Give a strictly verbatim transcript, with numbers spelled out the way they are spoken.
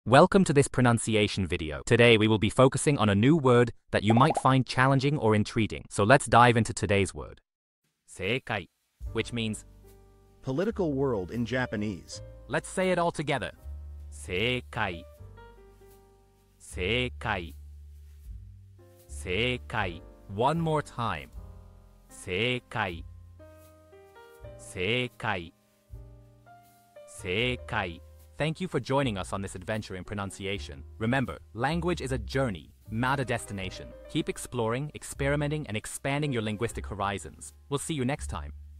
Welcome to this pronunciation video. Today we will be focusing on a new word that you might find challenging or intriguing. So let's dive into today's word. Seikai, which means political world in Japanese. Let's say it all together. Seikai. Seikai. Seikai. One more time. Seikai. Seikai. Seikai. Thank you for joining us on this adventure in pronunciation. Remember, language is a journey, not a destination. Keep exploring, experimenting, and expanding your linguistic horizons. We'll see you next time.